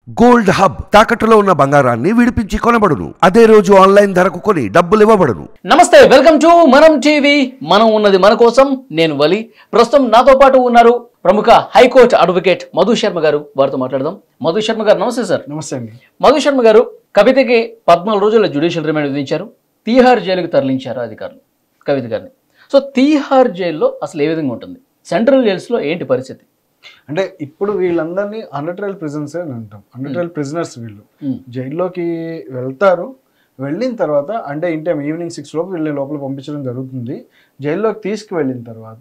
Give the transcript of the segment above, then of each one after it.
Gold hub తాకట్టులో ఉన్న బంగారాన్ని విడిపించి కొనబడును. అదే రోజు ఆన్లైన్ ధరకు కొని డబ్బులు ఇవ్వబడును. నమస్తే, వెల్కమ్ టు మనం టీవీ. మనం ఉన్నది మన కోసం. నేను వలి. ప్రస్తుతం నాతో పాటు ఉన్నారు ప్రముఖ హైకోర్టు అడ్వకేట్ మధు శర్మ గారు. వారితో మాట్లాడదాం. మధు శర్మ గారు నమస్తే సార్. నమస్తే అండి. మధు శర్మ గారు, కవితకి 14 రోజుల జ్యుడిషియల్ రిమాండ్ విధించారు. తీహార్ జైలుకు తరలించారు అధికారులు కవిత గారిని. సో తీహార్ జైల్లో అసలు ఏ విధంగా ఉంటుంది? సెంట్రల్ జైల్స్లో ఏంటి పరిస్థితి? అంటే ఇప్పుడు వీళ్ళందరినీ అండర్ ట్రయల్ ప్రిజన్స్ అని అంటాం. అండర్ ట్రయల్ ప్రిజనర్స్ వీళ్ళు జైల్లోకి వెళ్తారు. వెళ్ళిన తర్వాత అంటే ఇన్ టైం ఈవినింగ్ 6 లోపు వీళ్ళని లోపల పంపించడం జరుగుతుంది. జైల్లోకి తీసుకువెళ్ళిన తర్వాత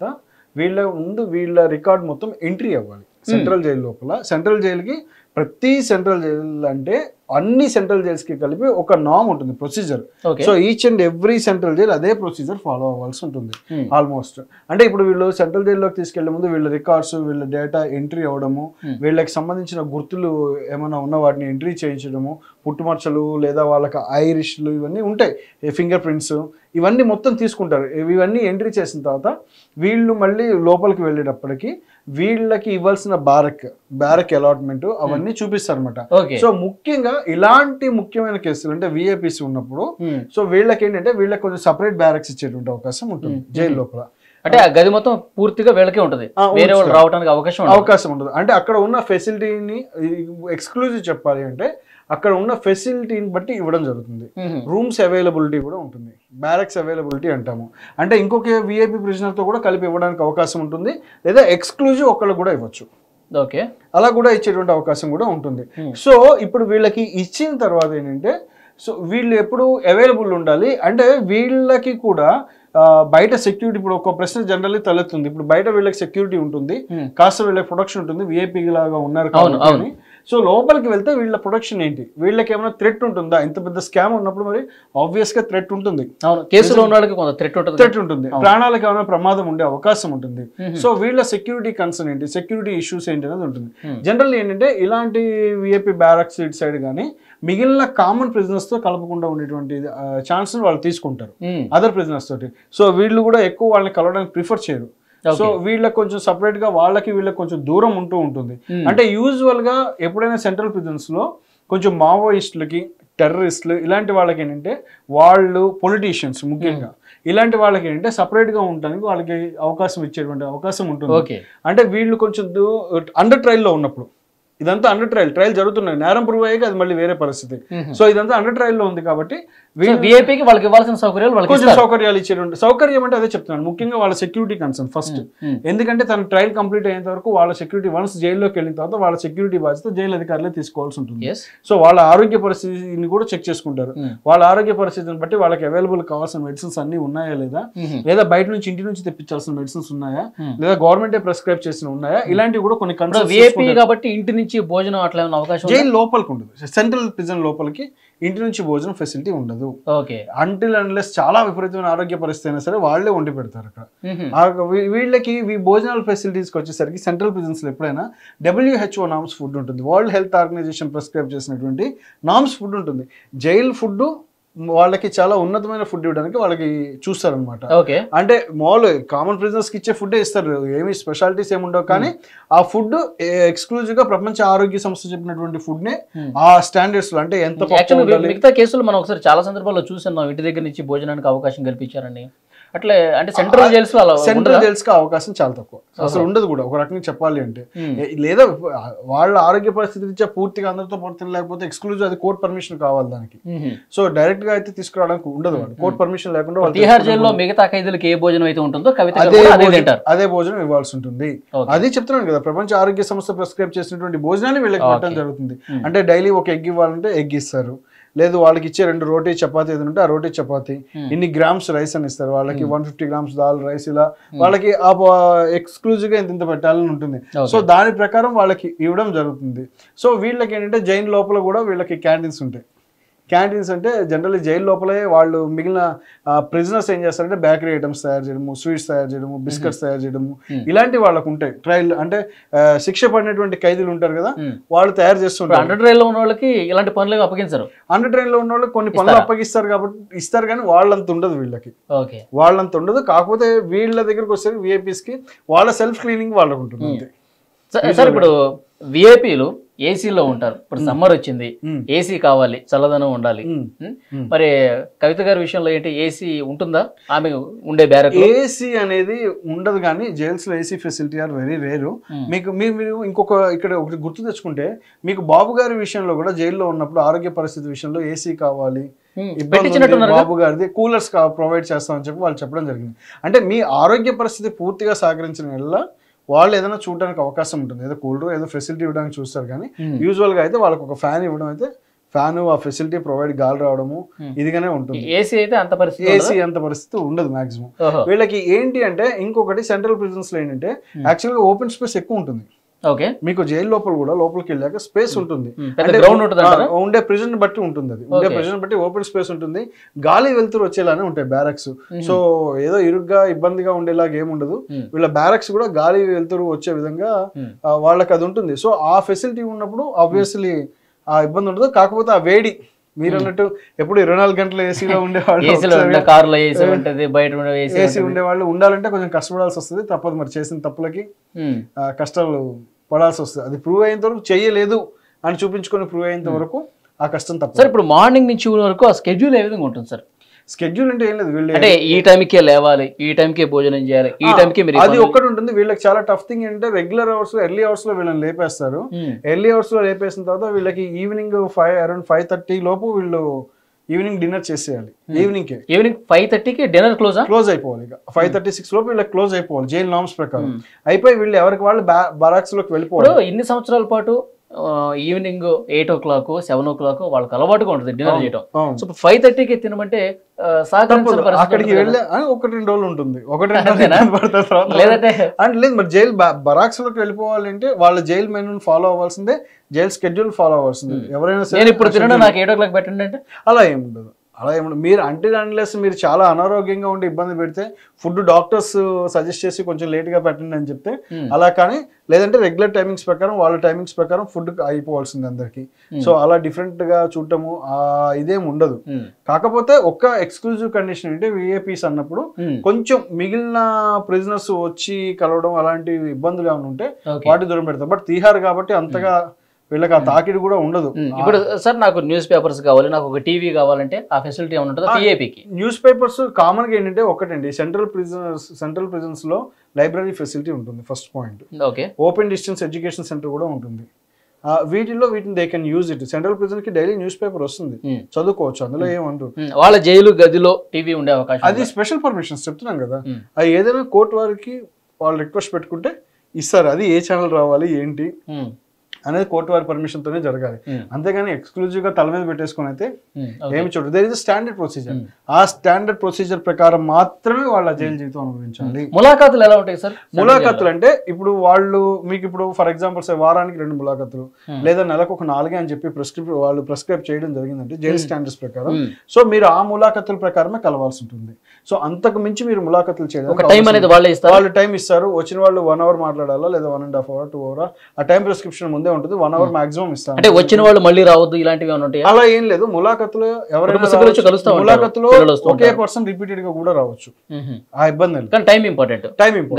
వీళ్ళ రికార్డ్ మొత్తం ఎంట్రీ అవ్వాలి సెంట్రల్ జైలు లోపల. సెంట్రల్ జైలుకి ప్రతి సెంట్రల్ జైలు అంటే అన్ని సెంట్రల్ జైల్స్ కి కలిపి ఒక నామ్ ఉంటుంది, procedure. So each and every central jail అదే ప్రొసీజర్ ఫాలో అవ్వాల్సి ఉంటుంది ఆల్మోస్ట్. అంటే ఇప్పుడు వీళ్ళు సెంట్రల్ జైల్లోకి తీసుకెళ్లే ముందు వీళ్ళ రికార్డ్స్, వీళ్ళ డేటా ఎంట్రీ అవ్వడము, వీళ్ళకి సంబంధించిన గుర్తులు ఏమైనా ఉన్న వాటిని ఎంట్రీ చేయించడము, పుట్టుమచ్చలు లేదా వాళ్ళకి ఐరిష్లు ఇవన్నీ ఉంటాయి, ఫింగర్ ప్రింట్స్ ఇవన్నీ మొత్తం తీసుకుంటారు. ఇవన్నీ ఎంట్రీ చేసిన తర్వాత వీళ్ళు మళ్ళీ లోపలికి వెళ్ళేటప్పటికి వీళ్ళకి ఇవ్వాల్సిన బ్యారక్ అలాట్మెంట్ అవన్నీ చూపిస్తారు అనమాట. సో ముఖ్యంగా ఇలాంటి ముఖ్యమైన కేసులు అంటే విఐపీసీ ఉన్నప్పుడు సో వీళ్ళకి ఏంటంటే వీళ్ళకి కొంచెం సపరేట్ బ్యారక్స్ ఇచ్చేటువంటి అవకాశం ఉంటుంది జైలు లోపల. అంటే ఆ గది మొత్తం పూర్తిగా వీళ్ళకే ఉంటుంది, వేరే వాళ్ళు రావడానికి అవకాశం ఉంటుంది. అంటే అక్కడ ఉన్న ఫెసిలిటీని ఎక్స్క్లూజివ్ చెప్పాలి అంటే అక్కడ ఉన్న ఫెసిలిటీని బట్టి ఇవ్వడం జరుగుతుంది. రూమ్స్ అవైలబిలిటీ కూడా ఉంటుంది, బ్యారక్స్ అవైలబిలిటీ అంటాము. అంటే ఇంకొక విఐపీ ప్రిజనర్తో కూడా కలిపి ఇవ్వడానికి అవకాశం ఉంటుంది, లేదా ఎక్స్క్లూజివ్ ఒక్కళ్ళకు కూడా ఇవ్వచ్చు. ఓకే, అలా కూడా ఇచ్చేటువంటి అవకాశం కూడా ఉంటుంది. సో ఇప్పుడు వీళ్ళకి ఇచ్చిన తర్వాత ఏంటంటే సో వీళ్ళు ఎప్పుడు అవైలబుల్ ఉండాలి అంటే వీళ్ళకి కూడా బయట సెక్యూరిటీ. ఇప్పుడు ఒక ప్రశ్న జనరల్లీ తలెత్తుంది, ఇప్పుడు బయట వీళ్ళకి సెక్యూరిటీ ఉంటుంది, కాస్త వీళ్ళకి ప్రొటెక్షన్ ఉంటుంది, విఐపీ లాగా ఉన్నారు కాబట్టి. సో లోపలికి వెళ్తే వీళ్ళ ప్రొటెక్షన్ ఏంటి, వీళ్ళకి ఏమైనా థ్రెట్ ఉంటుందా? ఇంత పెద్ద స్కామ్ ఉన్నప్పుడు మరి ఆబ్వియస్ గా థ్రెట్ ఉంటుంది, కేసులో ఉన్న వాళ్ళకి కొంత థ్రెట్ ఉంటుంది, ప్రాణాలకు ఏమైనా ప్రమాదం ఉండే అవకాశం ఉంటుంది. సో వీళ్ళ సెక్యూరిటీ కన్సర్న్ ఏంటి, సెక్యూరిటీ ఇష్యూస్ ఏంటి అనేది ఉంటుంది. జనరల్లీ ఏంటంటే ఇలాంటి విఐపీ బ్యారక్స్ ఇటు సైడ్ కానీ మిగిలిన కామన్ ప్రిజనర్స్ తో కలపకుండా ఉండేటువంటి ఛాన్స్ వాళ్ళు తీసుకుంటారు అదర్ ప్రిజనర్స్ తోటి. సో వీళ్ళు కూడా ఎక్కువ వాళ్ళని కలవడానికి ప్రిఫర్ చేయరు. సో వీళ్ళకి కొంచెం సపరేట్ గా వీళ్ళకి కొంచెం దూరం ఉంటుంది. అంటే యూజువల్ గా ఎప్పుడైనా సెంట్రల్ ప్రిజన్స్ లో కొంచెం మావోయిస్టులకి, టెర్రరిస్టులు ఇలాంటి వాళ్ళకి ఏంటంటే వాళ్ళు పొలిటీషియన్స్ ముఖ్యంగా ఇలాంటి వాళ్ళకి ఏంటంటే సపరేట్ గా ఉండడానికి వాళ్ళకి అవకాశం ఇచ్చేటువంటి అవకాశం ఉంటుంది. అంటే వీళ్ళు కొంచెం అండర్ ట్రయల్ లో ఉన్నప్పుడు ఇదంతా అండర్ ట్రయల్ జరుగుతున్నాయి, నేరం ప్రూవ్ అయ్యాక అది మళ్ళీ వేరే పరిస్థితి. సో ఇదంతా అండర్ ట్రయల్ లో ఉంది కాబట్టి వాళ్ళకి ఇవ్వాల్సిన సౌకర్యాలు కొంచెం సౌకర్యాలు ఇచ్చేటువంటి సౌకర్యం అంటే అదే చెప్తున్నాను, ముఖ్యంగా వాళ్ళ సెక్యూరిటీ కన్సర్న్ ఫస్ట్. ఎందుకంటే తన ట్రయల్ కంప్లీట్ అయ్యేంత వరకు వాళ్ళ సెక్యూరిటీ, వన్స్ జైల్లోకి వెళ్ళిన తర్వాత వాళ్ళ సెక్యూరిటీ బాధ్యత జైలు అధికారులే తీసుకోవాల్సి ఉంటుంది. సో వాళ్ళ ఆరోగ్య పరిస్థితిని కూడా చెక్ చేసుకుంటారు. వాళ్ళ ఆరోగ్య పరిస్థితిని బట్టి వాళ్ళకి అవైలబుల్ కావాల్సిన మెడిసిన్స్ అన్ని ఉన్నాయా లేదా బయట నుంచి ఇంటి నుంచి తెప్పించాల్సిన మెడిసిన్స్ ఉన్నాయా, లేదా గవర్నమెంటే ప్రిస్క్రైబ్ చేసిన ఉన్నాయా, ఇలాంటివి కూడా కొన్ని కన్సర్న్. కాబట్టి ఇంటి నుంచి భోజనం అట్లా అవకాశం జైలు లోపలికి ఉండదు, సెంట్రల్ ప్రిజన్ లోపలికి ఇంటి నుంచి భోజనం ఫెసిలిటీ ఉండదు. అంటిల్ అన్లెస్ చాలా విపరీతమైన ఆరోగ్య పరిస్థితి అయినా సరే వాళ్ళే వండి పెడతారు అక్కడ. వీళ్ళకి భోజనాల ఫెసిలిటీస్కి వచ్చేసరికి సెంట్రల్ ప్రిజన్స్ లో ఎప్పుడైనా WHO నామ్స్ ఫుడ్ ఉంటుంది, వరల్డ్ హెల్త్ ఆర్గనైజేషన్ ప్రిస్క్రైబ్ చేసినటువంటి నామ్స్ ఫుడ్ ఉంటుంది. జైల్ ఫుడ్ వాళ్ళకి చాలా ఉన్నతమైన ఫుడ్ ఇవ్వడానికి వాళ్ళకి చూస్తారనమాట. అంటే మామూలు కామన్ ప్రిజనర్స్ కి ఇచ్చే ఫుడ్ ఇస్తారు, ఏమి స్పెషాలిటీస్ ఏమి ఉండవు, కానీ ఆ ఫుడ్ ఎక్స్క్లూజివ్ గా ప్రపంచ ఆరోగ్య సంస్థ చెప్పినటువంటి ఫుడ్ నే ఆ స్టాండర్డ్స్ లో అంటే ఎంత. మిగతా కేసులు మనం ఒకసారి చాలా సందర్భాల్లో చూసాం, ఇంటి దగ్గర నుంచి భోజనానికి అవకాశం కల్పించారని. అట్లే అంటే సెంట్రల్ జైల్స్ కి అవకాశం చాలా తక్కువ, అసలు ఉండదు కూడా ఒక రకంగా చెప్పాలి అంటే. లేదా వాళ్ళ ఆరోగ్య పరిస్థితి రీత్యా పూర్తిగా అందరితో పడుతుంది, లేకపోతే ఎక్స్క్లూజివ్ అది కోర్ట్ పర్మిషన్ కావాలి దానికి. సో డైరెక్ట్ గా అయితే తీసుకురావడానికి ఉండదు, కోర్ట్ పర్మిషన్ లేకుండా. తీహార్ జైల్లో మిగతా ఖైదీలకు ఏ భోజనం అయితే ఉంటుందో అదే భోజనం ఇవ్వాల్సి ఉంటుంది. అది చెప్తున్నాను కదా, ప్రపంచ ఆరోగ్య సంస్థ ప్రిస్క్రైబ్ చేసినటువంటి భోజనాన్ని వీళ్ళకి పెట్టడం జరుగుతుంది. అంటే డైలీ ఒక ఎగ్ ఇవ్వాలంటే ఎగ్ ఇస్తారు, లేదు వాళ్ళకి ఇచ్చే 2 రోటీ చపాతీ ఏదైనా ఉంటే ఆ రోటీ చపాతీ, ఇన్ని గ్రామ్స్ రైస్ అని ఇస్తారు వాళ్ళకి, 150 గ్రామ్స్ దాల్ రైస్, ఇలా వాళ్ళకి ఎక్స్క్లూజివ్ గా ఇంత పెట్టాలని ఉంటుంది. సో దాని ప్రకారం వాళ్ళకి ఇవ్వడం జరుగుతుంది. సో వీళ్ళకి ఏంటంటే జైలు లోపల కూడా వీళ్ళకి క్యాంటీన్స్ ఉంటాయి. క్యాంటీన్స్ అంటే జనరల్లీ జైలు లోపలే వాళ్ళు మిగిలిన ప్రిజనర్స్ ఏం చేస్తారంటే బేకరీ ఐటమ్స్ తయారు చేయడము, స్వీట్స్ తయారు చేయడము, బిస్కెట్స్ తయారు చేయడము, ఇలాంటి వాళ్ళకు ఉంటాయి. ట్రయల్ అంటే శిక్ష పడినటువంటి ఖైదీలు ఉంటారు కదా, వాళ్ళు తయారు చేస్తుంటారు. అండర్ ట్రయల్ లో ఉన్న వాళ్ళకి ఇలాంటి పనులు అప్పగించారు. అండర్ ట్రయల్ లో ఉన్న వాళ్ళకి కొన్ని పనులు అప్పగిస్తారు కాబట్టి ఇస్తారు, కానీ వాళ్ళంత ఉండదు వీళ్ళకి, వాళ్ళంత ఉండదు. కాకపోతే వీళ్ళ దగ్గరకు వచ్చేసరికి విఐపీస్ కి వాళ్ళ సెల్ఫ్ క్లీనింగ్ వాళ్ళకు ఉంటుంది. సార్ ఇప్పుడు విఐపీలు ఏసీలో ఉంటారు. ఇప్పుడు సమ్మర్ వచ్చింది, ఏసీ కావాలి, చల్లదనం ఉండాలి. మరి కవిత గారి విషయంలో ఏంటి, ఏసీ ఉంటుందా ఆమె ఉండే బ్యారక్? ఏసీ అనేది ఉండదు, కానీ జైల్స్ లో AC facility are very rare. మీకు మీరు ఇంకొక ఇక్కడ ఒకటి గుర్తు తెచ్చుకుంటే, మీకు బాబు గారి విషయంలో కూడా జైల్లో ఉన్నప్పుడు ఆరోగ్య పరిస్థితి విషయంలో ఏసీ కావాలి, బాబు గారిది కూలర్స్ ప్రొవైడ్ చేస్తామని చెప్పి వాళ్ళు చెప్పడం జరిగింది. అంటే మీ ఆరోగ్య పరిస్థితి పూర్తిగా సహకరించిన వల్ల వాళ్ళు ఏదైనా చూడడానికి అవకాశం ఉంటుంది, ఏదో కూలర్ ఏదో ఫెసిలిటీ ఇవ్వడానికి చూస్తారు. కానీ యూజువల్ గా అయితే వాళ్ళకి ఒక ఫ్యాన్ ఇవ్వడం అయితే, ఫ్యాన్ ఆ ఫెసిలిటీ ప్రొవైడ్ గాలి రావడము ఇదిగానే ఉంటుంది. ఏసీ అయితే అంత పరిస్థితి ఉండదు మాక్సిమం. వీళ్ళకి ఏంటి అంటే ఇంకొకటి సెంట్రల్ ప్రిజన్స్ లో ఏంటంటే యాక్చువల్ గా ఓపెన్ స్పేస్ ఎక్కువ ఉంటుంది. మీకు జైలు లోపల కూడా లోపలికి వెళ్ళాక స్పేస్ ఉంటుంది, ఉండే ప్రిజన్ బట్టి ఉంటుంది. అది ఉండే ప్రిజన్ బట్టి ఓపెన్ స్పేస్ ఉంటుంది, గాలి వెళ్తురు వచ్చేలానే ఉంటాయి బ్యారక్స్. సో ఏదో ఇరుగ్గా ఇబ్బందిగా ఉండేలాగా ఏముండదు. వీళ్ళ బ్యారక్స్ కూడా గాలి వెళ్తురు వచ్చే విధంగా వాళ్ళకి అది ఉంటుంది. సో ఆ ఫెసిలిటీ ఉన్నప్పుడు ఆబ్వియస్లీ ఆ ఇబ్బంది ఉండదు. కాకపోతే ఆ వేడి మీరు అన్నట్టు ఎప్పుడు 24 గంటలు ఏసీలో ఉండేవాళ్ళు, ఏసీ ఉండేవాళ్ళు ఉండాలంటే కొంచెం కష్టపడాల్సి వస్తుంది. తప్పదు, మరి చేసిన తప్పులకి కష్టాలు పడాల్సి వస్తుంది. అది ప్రూవ్ అయ్యేంత వరకు చేయలేదు అని చూపించుకొని ప్రూవ్ అయ్యేంత వరకు ఆ కష్టం తప్పదు. సార్ ఇప్పుడు మార్నింగ్ నుంచి వరకు ఆ స్కెడ్యూల్ ఏ విధంగా ఉంటుంది సార్? స్కెడ్యూల్ అంటే ఏం లేదు, వీళ్ళు అంటే ఈ టైంకే లేవాలి, ఈ టైంకే భోజనం చేయాలి, ఈ టైంకి మీరు, అది ఒక్కటి ఉంటుంది. వీళ్ళకి చాలా టఫ్ థింగ్ ఏంటంటే రెగ్యులర్ అవర్స్ లో ఎర్లీ అవర్స్ లో వీళ్ళని లేపేస్తారు. ఎర్లీ అవర్స్ లో లేపేసిన తర్వాత వీళ్ళకి ఈవినింగ్ అరౌండ్ 5:30 లోపు వీళ్ళు ఈవినింగ్ డిన్నర్ చేసేయాలి. ఈవినింగ్ 5:30కి డిన్నర్ క్లోజ్ అయిపోవాలి. ఇక 5:36 లోపు వీళ్ళకి క్లోజ్ అయిపోవాలి జైల్ నార్మ్స్ ప్రకారం. అయిపోయి వీళ్ళు ఎవరికి వాళ్ళు బారాక్స్ లోకి వెళ్ళిపోవాలి. ఇన్ని సంవత్సరాల పాటు ఈవినింగ్ 8 o'clock 7 o'clock వాళ్ళకి అలవాటుగా ఉంటుంది డిన్నర్ చేయడం. సో 5:30కి తినమంటే అక్కడికి వెళ్ళే 1-2 రోజులు ఉంటుంది, 1-2 పడుతుంది. లేదు మరి జైలు బరాక్స్ లోకి వెళ్ళిపోవాలంటే వాళ్ళ జైల్ మెనూ ఫాలో అవ్వాల్సిందే, జైల్ స్కెడ్యూల్ ఫాలో అవ్వాల్సిందే. ఎవరైనా సరే ఇప్పుడు తినడం నాకు 8 o'clock పెట్టండి అంటే అలా ఏముండదు. మీరు అంటే అన్లెస్ మీరు చాలా అనారోగ్యంగా ఉండి ఇబ్బంది పెడితే ఫుడ్ డాక్టర్స్ సజెస్ట్ చేసి కొంచెం లేట్గా పెట్టండి అని చెప్తే అలా, కానీ లేదంటే రెగ్యులర్ టైమింగ్స్ ప్రకారం వాళ్ళ టైమింగ్స్ ప్రకారం ఫుడ్ అయిపోవాల్సింది అందరికి. సో అలా డిఫరెంట్ గా చూడటము ఇదేం ఉండదు. కాకపోతే ఒక్క ఎక్స్క్లూజివ్ కండిషన్ అంటే విఐపీస్ అన్నప్పుడు కొంచెం మిగిలిన ప్రిజనర్స్ వచ్చి కలవడం అలాంటి ఇబ్బందులు ఏమైనా ఉంటే వాటి దూరం పెడతారు. బట్ తీహార్ కాబట్టి అంతగా వీళ్ళకి ఆ తాకిడి కూడా ఉండదు. ఇప్పుడు సార్ నాకు న్యూస్ పేపర్స్ కావాలి, నాకు ఒక టీవీ కావాలంటే ఆ ఫెసిలిటీ ఏమైనా ఉంటుందా పిఏపీకి? న్యూస్ పేపర్స్ కామన్ గా ఏంటంటే ఒకటండి, సెంట్రల్ ప్రిజన్స్ లో లైబ్రరీ ఫెసిలిటీ ఉంటుంది first point. Open distance education centre కూడా ఉంటుంది. వీటిని they can use it. Central prison కి డైలీ న్యూస్ పేపర్ వస్తుంది, చదువుకోవచ్చు, అందులో ఏమంటారు. వాళ్ళ జైలు గదిలో టీవీ ఉండే అవకాశం, అది స్పెషల్ పర్మిషన్స్ చెప్తున్నాం కదా. అది ఏదైనా కోర్టు వారికి వాళ్ళు రిక్వెస్ట్ పెట్టుకుంటే ఇస్తారు. అది ఏ ఛానల్ రావాలి ఏంటి అనేది కోర్టు వారి పర్మిషన్ తోనే జరగాలి. అంతేగాని ఎక్స్క్లూజివ్ గా తల మీద పెట్టేసుకుని అయితే ఏమి చూడదు. There is standard procedure. ఆ స్టాండర్డ్ ప్రొసీజర్ ప్రకారం మాత్రమే వాళ్ళ జైలు జీవితం అనుభవించాలి. ములాఖాతులు ఎలా ఉంటాయి సార్? ములాఖాతులు అంటే ఇప్పుడు వాళ్ళు మీకు ఇప్పుడు ఫర్ ఎగ్జాంపుల్ వారానికి 2 ములాఖాతులు లేదా నెలకు ఒక 4 అని చెప్పి వాళ్ళు ప్రిస్క్రైబ్ చేయడం జరిగిందంటే జైలు స్టాండర్డ్స్ ప్రకారం. సో మీరు ఆ ములాఖాతుల ప్రకారమే కలవాల్సి ఉంటుంది. సో అంతకు మించి మీరు ములాఖాతులు చేయడం వాళ్ళు టైం ఇస్తారు. వచ్చిన వాళ్ళు 1 hour మాట్లాడాలా లేదా 1.5 hour 2 hour ఆ టైం ప్రిస్క్రిప్షన్ ముందే ఉంటుంది. 1 hour మాక్సిమం ఇస్తాను. అంటే వచ్చిన వాళ్ళు మళ్ళీ రావద్దు ఇలాంటివి ఉంటాయి? అలా ఏం లేదు. ములాఖతులు ఎవరైనా ములాఖతులో ఒకే పర్సన్ రిపీటెడ్ గా కూడా రావచ్చు, ఆ ఇబ్బంది లేదు. Time important.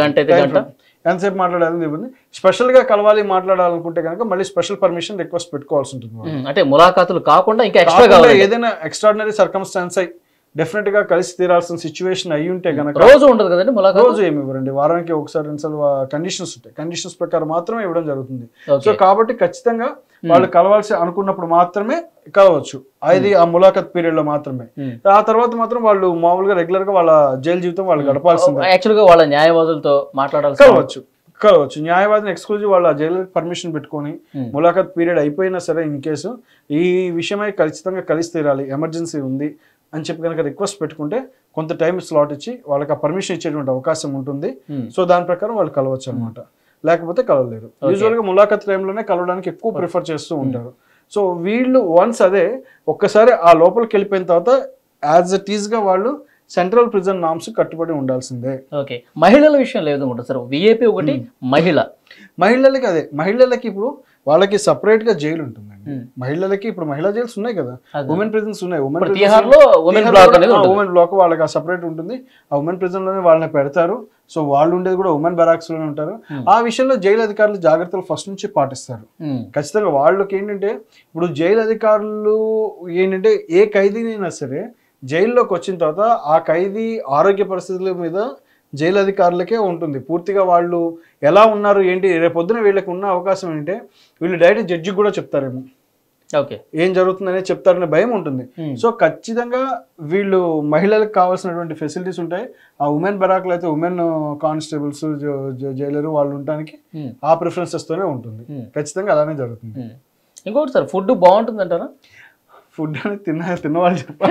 ఎంతసేపు మాట్లాడాలని స్పెషల్ గా కలవాలి మాట్లాడాలనుకుంటే కనుక మళ్ళీ స్పెషల్ పర్మిషన్ రిక్వెస్ట్ పెట్టుకోవాల్సి ఉంటుంది. అంటే ములాఖాతులు కాకుండా ఇంకా ఎక్స్ట్రా ఏదైనా ఎక్స్ట్రాడినరీ సర్కమ్స్టాన్స్ డెఫినెట్ గా కలిసి తీరాల్సిన సిచ్యువేషన్ అయ్యి ఉంటే కనుక రోజు ఉండదు కదండి. రోజు ఏమి ఇవ్వరండి, వారానికి ఒకసారి 2 సార్లు కండిషన్స్ ఉంటాయి. కండిషన్స్ ప్రకారం మాత్రమే ఇవ్వడం జరుగుతుంది. సో కాబట్టి ఖచ్చితంగా వాళ్ళు కలవాల్సి అనుకున్నప్పుడు మాత్రమే కలవచ్చు. అది ఆ ములాఖత్ పీరియడ్ లో మాత్రమే. ఆ తర్వాత మాత్రం వాళ్ళు మామూలుగా రెగ్యులర్ గా వాళ్ళ జైలు జీవితం వాళ్ళు గడపాల్సిందే. యాక్చువల్ గా వాళ్ళ న్యాయవాదులతో మాట్లాడాలి, కలవచ్చు. న్యాయవాదిని ఎక్స్క్లూజివ్ వాళ్ళ జైలు పర్మిషన్ పెట్టుకొని ములాఖత్ పీరియడ్ అయిపోయినా సరే ఇన్ కేసు ఈ విషయమై ఖచ్చితంగా కలిసి తీరాలి, ఎమర్జెన్సీ ఉంది అని చెప్పి కనుక రిక్వెస్ట్ పెట్టుకుంటే కొంత టైం స్లాట్ ఇచ్చి వాళ్ళకి ఆ పర్మిషన్ ఇచ్చేటువంటి అవకాశం ఉంటుంది. సో దాని ప్రకారం వాళ్ళు కలవచ్చు అనమాట, లేకపోతే కలవలేరు. యూజువల్ గా ములాఖత్ టైంలోనే కలవడానికి ఎక్కువ ప్రిఫర్ చేస్తూ ఉంటారు. సో వీళ్ళు వన్స్ అదే ఒక్కసారి ఆ లోపలికి వెళ్ళిపోయిన తర్వాత యాజ్ ఇట్ ఈస్ గా వాళ్ళు సెంట్రల్ ప్రిజన్ నామ్స్ కట్టుబడి ఉండాల్సిందే. మహిళల విషయం లేదు సార్. విఐపి ఒకటి మహిళలకి అదే మహిళలకి ఇప్పుడు వాళ్ళకి సపరేట్ గా జైలు ఉంటుందండి. మహిళలకి ఇప్పుడు మహిళా జైల్స్ ఉన్నాయి కదా, ఉమెన్ ప్రిజన్స్ ఉన్నాయి. ఉమెన్ బ్లాక్ వాళ్ళకి ఆ సపరేట్ ఉంటుంది. ఆ ఉమెన్ ప్రిజన్ లోనే వాళ్ళని పెడతారు. సో వాళ్ళు ఉండేది కూడా ఉమెన్ బెరాక్స్ లోనే ఉంటారు. ఆ విషయంలో జైలు అధికారులు జాగ్రత్తలు ఫస్ట్ నుంచి పాటిస్తారు ఖచ్చితంగా. వాళ్ళకి ఏంటంటే ఇప్పుడు జైలు అధికారులు ఏంటంటే ఏ ఖైదీనైనా సరే జైల్లోకి వచ్చిన తర్వాత ఆ ఖైదీ ఆరోగ్య పరిస్థితుల మీద జైలు అధికారులకే ఉంటుంది పూర్తిగా. వాళ్ళు ఎలా ఉన్నారు ఏంటి రేపొద్దున వీళ్ళకి ఉన్న అవకాశం ఏంటంటే వీళ్ళు డైరెక్ట్ జడ్జికి కూడా చెప్తారేమో, ఏం జరుగుతుందనే చెప్తారనే భయం ఉంటుంది. సో ఖచ్చితంగా వీళ్ళు మహిళలకు కావాల్సినటువంటి ఫెసిలిటీస్ ఉంటాయి. ఆ ఉమెన్ బెరాక్లు అయితే ఉమెన్ కానిస్టేబుల్స్ జైలర్ వాళ్ళు ఉండడానికి ఆ ప్రిఫరెన్సెస్ తోనే ఉంటుంది. ఖచ్చితంగా అలానే జరుగుతుంది. ఇంకొకటి సార్, ఫుడ్ బాగుంటుంది అంటారా? ఫుడ్ అని తిన్నవాళ్ళు చెప్పాలి.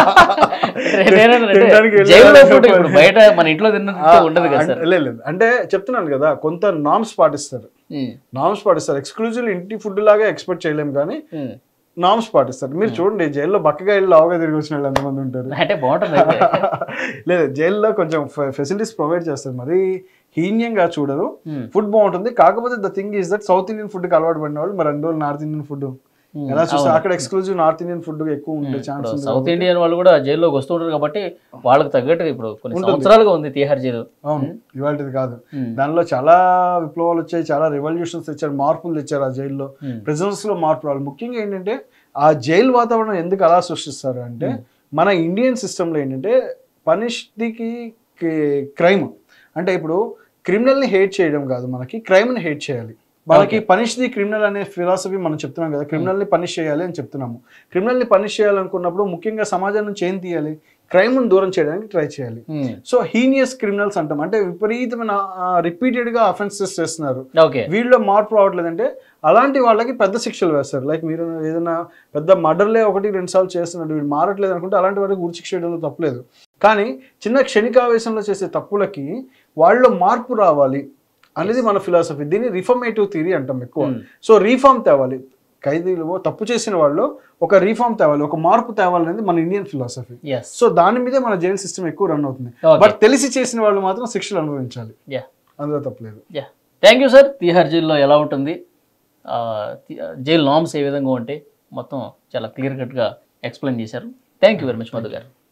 బయట మన ఇంట్లో ఉండదు కదా. లేదు అంటే చెప్తున్నాను కదా, కొంత నామ్స్ పాటిస్తారు. ఎక్స్క్లూజివ్ ఇంటి ఫుడ్ లాగా ఎక్స్పెక్ట్ చేయలేము కానీ నామ్స్ పాటిస్తారు. మీరు చూడండి జైల్లో బక్కగా వెళ్ళి లావుగా తిరిగి వచ్చిన వాళ్ళు ఎంతమంది ఉంటారు. అంటే బాగుంటుంది. లేదు జైల్లో కొంచెం ఫెసిలిటీస్ ప్రొవైడ్ చేస్తారు, మరి హీన్యంగా చూడరు. ఫుడ్ బాగుంటుంది. కాకపోతే the thing is that South Indian food కి అలవాటు పడిన వాళ్ళు మరి అన్ని రోజులు నార్త్ ఇండియన్ ఫుడ్ ఎలా చూస్తారు. అక్కడ ఎక్స్క్లూజివ్ నార్త్ ఇండియన్ ఫుడ్ ఎక్కువ ఉండే ఛాన్స్ ఉంది. సౌత్ ఇండియన్ వాళ్ళు కూడా జైల్లోకి వస్తుంటారు కాబట్టి వాళ్ళకి తగ్గట్టుగా ఇప్పుడు కొన్ని సంవత్సరాలుగా ఉంది తిహార్ జైలు. అవును, ఇవాళది కాదు. దానిలో చాలా విప్లవాలు వచ్చాయి, చాలా రెవల్యూషన్స్ తెచ్చారు, మార్పులు తెచ్చారు ఆ జైల్లో. ప్రిజన్స్ లో మార్పు రావాలి. ముఖ్యంగా ఏంటంటే ఆ జైలు వాతావరణం ఎందుకు అలా సృష్టిస్తారు అంటే మన ఇండియన్ సిస్టంలో ఏంటంటే పనిష్కి క్రైమ్ అంటే ఇప్పుడు క్రిమినల్ని హేట్ చేయడం కాదు, మనకి క్రైమ్ని హేట్ చేయాలి. మనకి పనిష్ ది క్రిమినల్ అనే ఫిలాసఫీ మనం చెప్తున్నాం కదా, క్రిమినల్ని పనిష్ చేయాలి అని చెప్తున్నాము. క్రిమినల్ని పనిష్ చేయాలనుకున్నప్పుడు ముఖ్యంగా సమాజం నుంచి ఏం తీయాలి, క్రైమ్ దూరం చేయడానికి ట్రై చేయాలి. సో హీనియస్ క్రిమినల్స్ అంటాం, అంటే విపరీతమైన రిపీటెడ్ గా అఫెన్సెస్ చేస్తున్నారు, వీళ్ళలో మార్పు రావట్లేదంటే అలాంటి వాళ్ళకి పెద్ద శిక్షలు వేస్తారు. లైక్ మీరు ఏదైనా పెద్ద మర్డర్లే 1-2 సార్లు చేస్తున్నాడు, వీడు మారట్లేదు అనుకుంటే అలాంటి వాడికి ఉరి శిక్ష వేయడంలో తప్పలేదు. కానీ చిన్న క్షణికావేశంలో చేసే తప్పులకి వాళ్ళలో మార్పు రావాలి అనేది మన ఫిలాసఫీ. దీన్ని రిఫార్మేటివ్ థియరీ అంటాం ఎక్కువ. సో రీఫార్మ్ తేవాలి, ఖైదీలు తప్పు చేసిన వాళ్ళు ఒక రీఫార్మ్ తేవాలి, ఒక మార్పు తేవాలి అనేది మన ఇండియన్ ఫిలాసఫీ. సో దాని మీదే మన జైలు సిస్టమ్ ఎక్కువ రన్ అవుతుంది. బట్ తెలిసి చేసిన వాళ్ళు మాత్రం శిక్షలు అనుభవించాలి, అందులో తప్పలేదు. Thank you sir. తిహార్ జైల్లో ఎలా ఉంటుంది, జైలు నార్మ్స్ ఏ విధంగా ఉంటాయి మొత్తం చాలా క్లియర్ కట్గా ఎక్స్ప్లెయిన్ చేశారు. Thank you very much Madhu గారు.